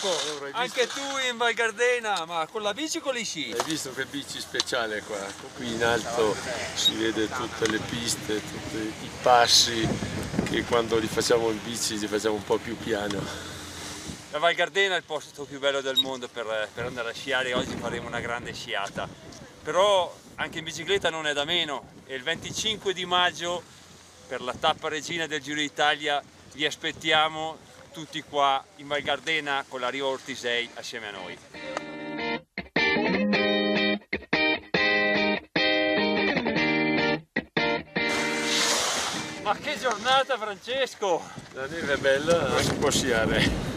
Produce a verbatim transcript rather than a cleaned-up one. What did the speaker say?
Francesco, anche tu in Val Gardena, ma con la bici o con gli sci? Hai visto che bici speciale qua? Qui in alto si vede tutte le piste, tutti i passi che quando li facciamo in bici li facciamo un po' più piano. La Val Gardena è il posto più bello del mondo per, per andare a sciare, oggi faremo una grande sciata. Però anche in bicicletta non è da meno e il venticinque di maggio per la tappa regina del Giro d'Italia vi aspettiamo tutti qua in Val Gardena con la Riva Ortisei assieme a noi. Ma che giornata, Francesco! La neve è bella, si può sciare.